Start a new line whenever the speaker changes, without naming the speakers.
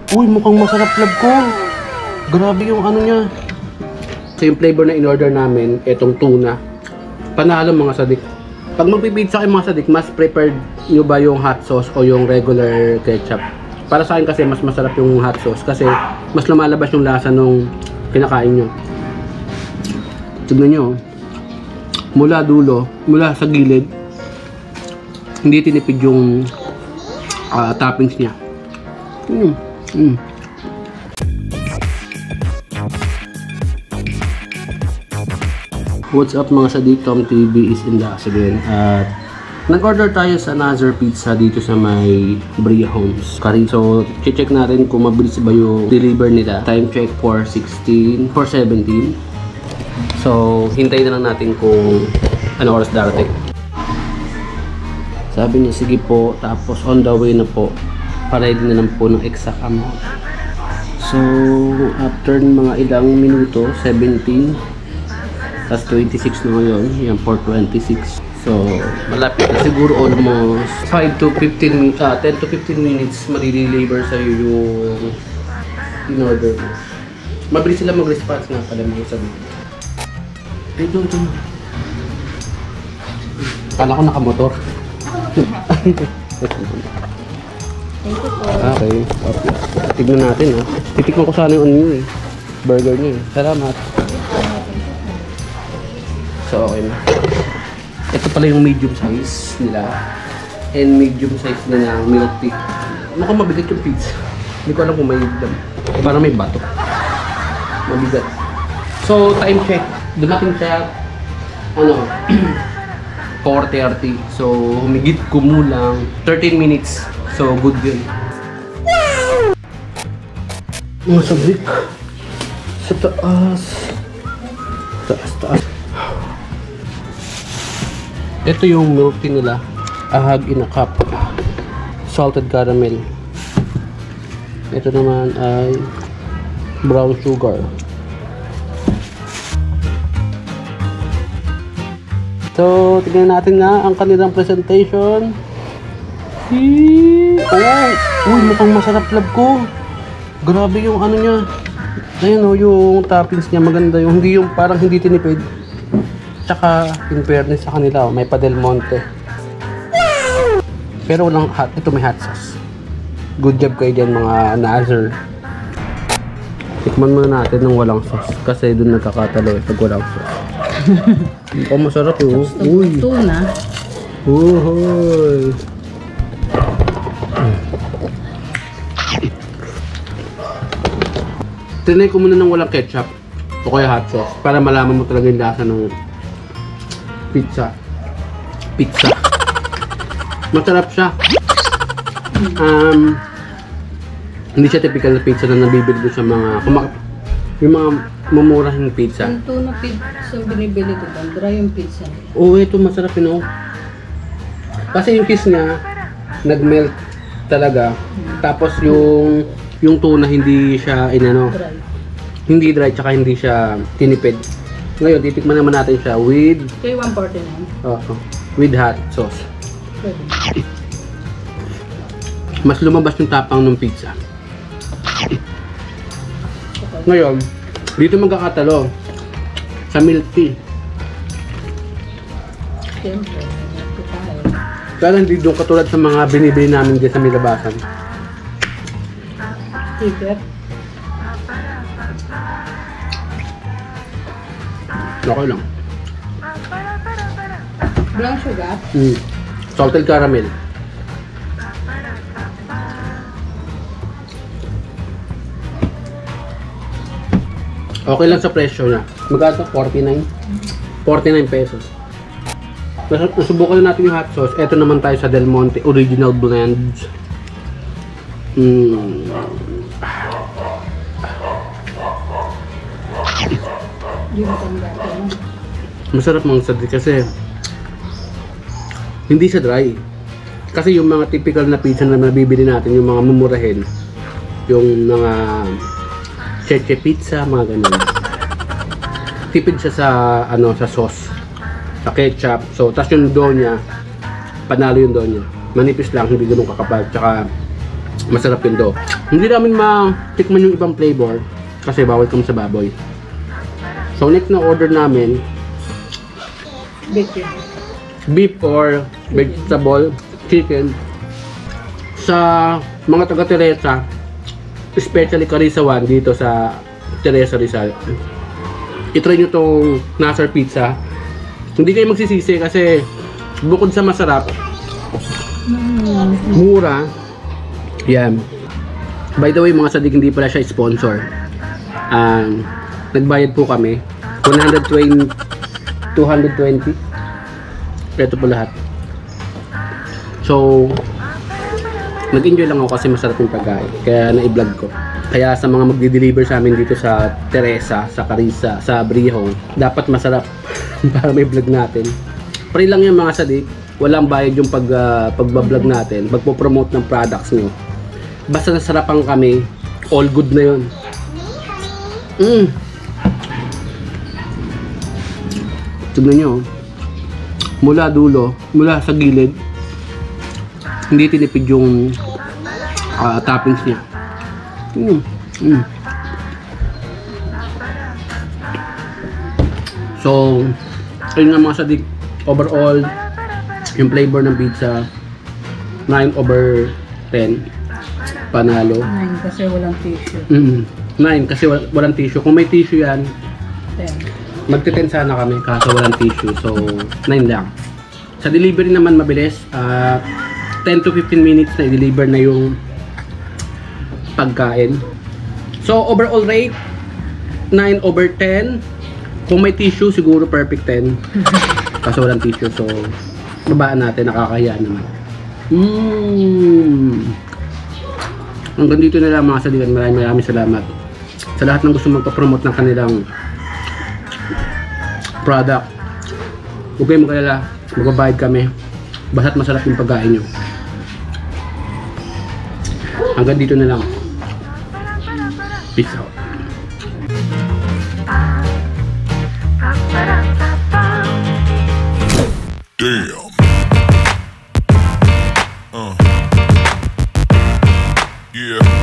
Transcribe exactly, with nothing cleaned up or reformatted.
Uy, mukhang masarap love ko. Grabe yung ano niya. So yung flavor na in-order namin, etong tuna. Panalo mga sadik. Pag magpipizza kayo mga sadik, mas prepared nyo ba yung hot sauce o yung regular ketchup? Para sa akin kasi mas masarap yung hot sauce kasi mas lumalabas yung lasa nung kinakain nyo. Tignan nyo. Mula dulo, mula sa gilid, hindi tinipid yung uh, toppings niya. Mm. Mm. What's up mga sadik, Tom T V is in the house again. At nag-order tayo sa Nazar Pizza dito sa may Bria Homes. So, check natin kung mabilis ba yung deliver nila. Time check four sixteen, four seventeen. So, hintayin na lang natin kung ano oras darating. Sabi niya, sige po. Tapos, on the way na po. Para-ready na lang po ng exact amount. So, after mga ilang minuto, seventeen. Tapos twenty-six na ngayon, yan four twenty-six. So, malapit na siguro almost five to fifteen minutes, ah, ten to fifteen minutes mali-deliver sa'yo yung in-order mo. Mabilis sila mag-response nga pala mga sabi. Eh, doon, doon. Kala ko nakamotor. Okay. Okay. Tignan natin, ha. Titikman ko sana yung ano nyo, eh. Burger nyo, eh. Salamat. So, okay na. Ito pala yung medium size nila. And medium size na ng milk tea. Mukhang mabigat yung pizza. Hindi ko alam kung may dam. Parang may bato. Mabigat. So, time check. Dumating siya, ano, four thirty. So, humigit kumulang thirteen minutes. So, good yun. Mga sabik. Sa taas. Taas, taas. Ito yung milk tea nila. Ahag in a cup. Salted caramel. Ito naman ay brown sugar. So, tignan natin na ang kanilang presentation. Oh! Uy, mukhang masarap love ko. Grabe yung ano niya. Ayun o, yung toppings niya maganda. Yung hindi yung parang hindi tinipid. Tsaka, in fairness sa kanila, oh, may pa Del Monte. Pero walang hot. Ito may hot sauce. Good job kayo dyan mga Nazar. Tikman muna natin ng walang sauce. Kasi doon nagkakatalo eh, pag walang sauce. Oh, masarap eh. Uy.
Tuna.
Uhoy. Tinay ko muna ng walang ketchup. O kaya hot sauce. Para malaman mo talaga yung lasa ng pizza. Pizza. Masarap siya. Um, hindi siya typical na pizza na nabibili doon sa mga kumak yung mga mamurahing pizza.
Yung tuna pizza binibili ko ba? Dry yung pizza.
Oo, ito masarap yun oh. Kasi yung cheese niya nag-melt talaga. Hmm. Tapos yung yung tuna hindi siya inano.
Dry.
Hindi dry tsaka hindi siya tinipid. Ngayon, titikman naman natin siya with
Kay one forty-nine.
Oh, with hot sauce.
Pwede.
Mas lumabas yung tapang ng pizza. Ngayon, dito magkakatalo sa milk tea.
Siyempre, ito tayo.
Kaya hindi doon katulad sa mga binibili namin dyan sa Milabasan.
Ticket.
Okay lang.
Brown sugar.
Mm. Salted caramel. Okay lang sa presyo niya. Magkano? forty-nine? forty-nine pesos. Nasubukan na natin yung hot sauce. Ito naman tayo sa Del Monte Original Blend. Mm. Masarap mga sadik kasi hindi siya dry. Kasi yung mga typical na pizza na nabibili natin, yung mga mumurahin, yung mga cheche pizza, mga ganun. Tipid siya sa ano sa sauce, sa ketchup. So, tas yung dough niya, panalo yung dough niya. Manipis lang, hindi ganun kakapal. Tsaka masarap yun do. Hindi namin matikman yung ibang flavor kasi bawal kami sa baboy. So next na order namin,
Bacon.
beef or vegetable, chicken. Sa mga taga Teresa, especially Carissa One dito sa Teresa Rizal, itry nyo tong Nasar Pizza. Hindi kayo magsisisi kasi bukod sa masarap, mura. Yan. By the way mga sadik, hindi pala siya sponsor. Um, nagbayad po kami one hundred twenty, two hundred twenty. Ito po lahat. So nag-enjoy lang ako kasi masarap yung pagkain, kaya na-i-vlog ko. Kaya sa mga magdi-deliver sa amin dito sa Teresa, sa Carissa, sa Briho, dapat masarap para may vlog natin. Free lang yung mga sadik, walang bayad yung pag, uh, pagbablog natin, magpo-promote ng products nyo. Basta nasarapan kami, all good na yun. Mm. Tignan nyo, mula dulo, mula sa gilid, hindi tinipid yung uh, toppings niya. Mm. Mm. So, ayun nga mga sadik, overall, yung flavor ng pizza, nine over ten. Panalo.
nine kasi walang tissue.
Mm. nine kasi wal walang tissue. Kung may tissue yan,
ten.
magti-ten sana kami kaso walang tissue. So, nine lang. Sa delivery naman mabilis, uh, ten to fifteen minutes na i-deliver na yung pagkain. So, overall rate, nine over ten. Kung may tissue, siguro perfect ten. Kaso walang tissue, so babaan natin, nakakahiya naman. Mmm. Hanggang dito na lang mga saligan. Maraming maraming salamat sa lahat ng gusto magpa-promote ng kanilang product. Huwag kayong mag-alala, magbabayad kami basta't masarap yung pagkain nyo. Hanggang dito na lang. Peace out.
Damn. Uh. Yeah.